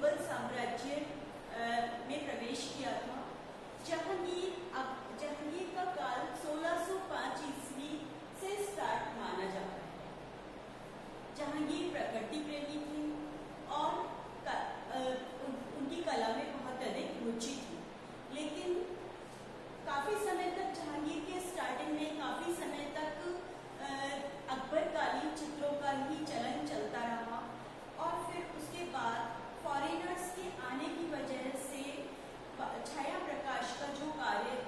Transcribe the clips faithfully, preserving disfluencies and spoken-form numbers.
मुगल साम्राज्य में प्रवेश किया था। जहांगीर जहांगीर का काल सोलह सौ पाँच ईस्वी से स्टार्ट माना जाता है। जहांगीर प्रकृति प्रेमी थे और का, उन, उनकी कला में बहुत अधिक रुचि थी, लेकिन काफी समय तक जहांगीर के स्टार्टिंग में काफी समय तक अकबरकालीन चित्रों का ही चलन चलता रहा और फिर उसके बाद फॉरेनर्स के आने की वजह से छाया प्रकाश का जो कार्य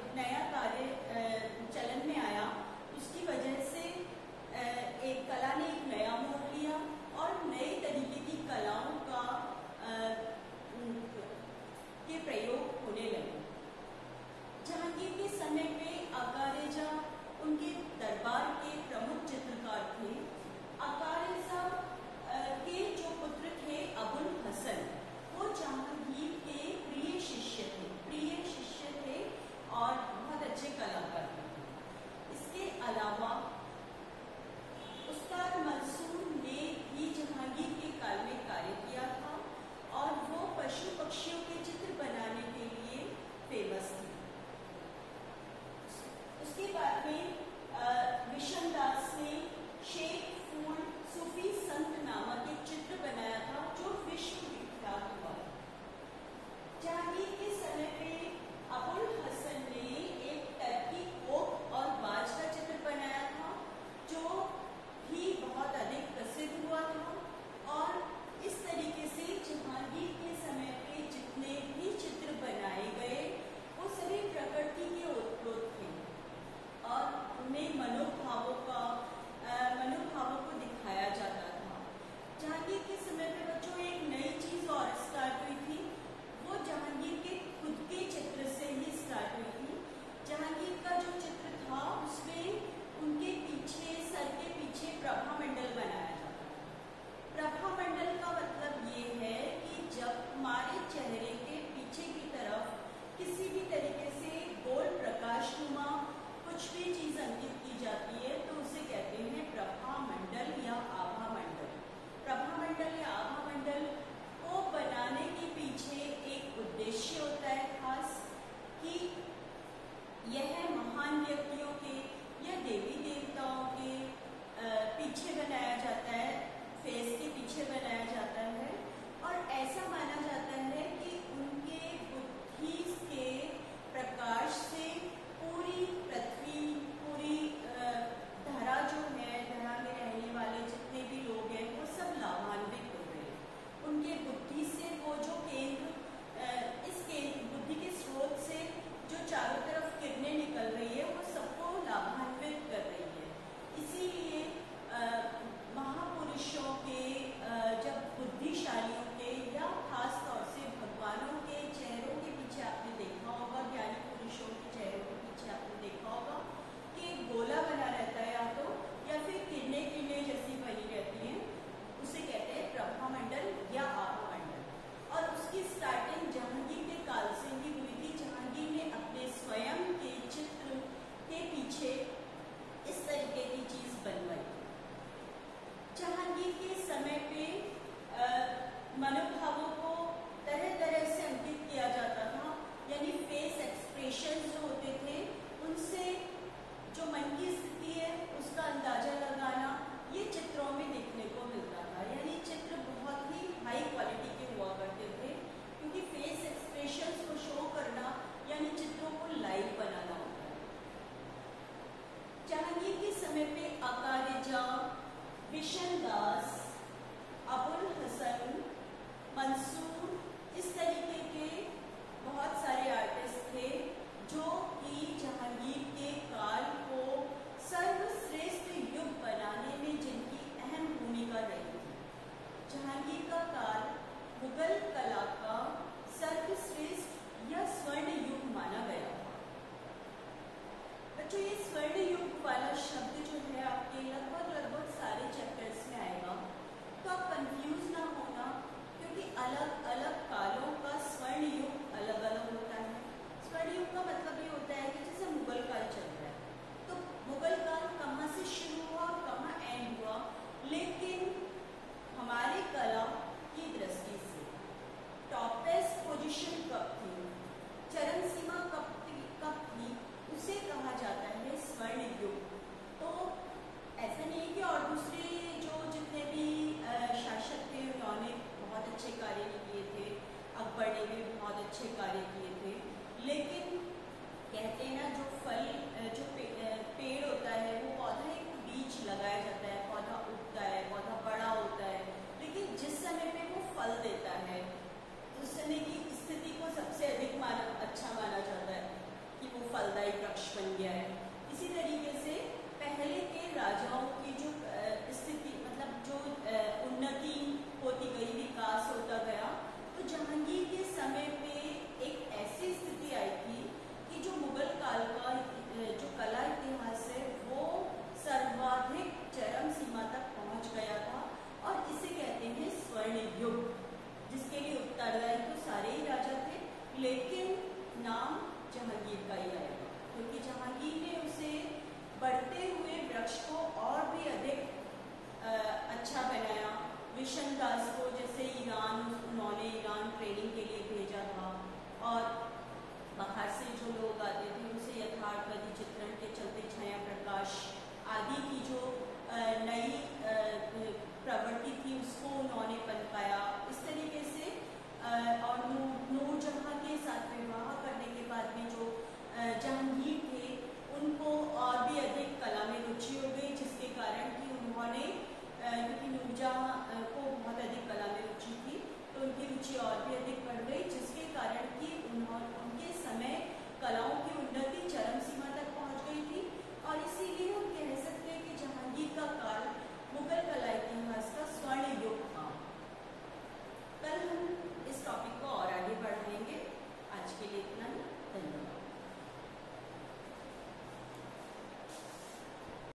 फलदायी वृक्ष बन गया है। इसी तरीके से पहले के राजाओं की जो स्थिति मतलब जो उन्नति होती गई, विकास होता गया, तो जहांगीर के समय